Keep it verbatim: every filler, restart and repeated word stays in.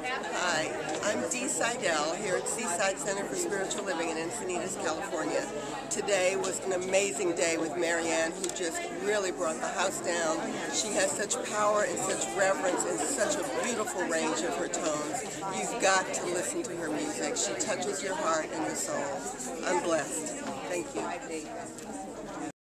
Hi, I'm Dee Siedel here at Seaside Center for Spiritual Living in Encinitas, California. Today was an amazing day with Marianne, who just really brought the house down. She has such power and such reverence and such a beautiful range of her tones. You've got to listen to her music. She touches your heart and your soul. I'm blessed. Thank you.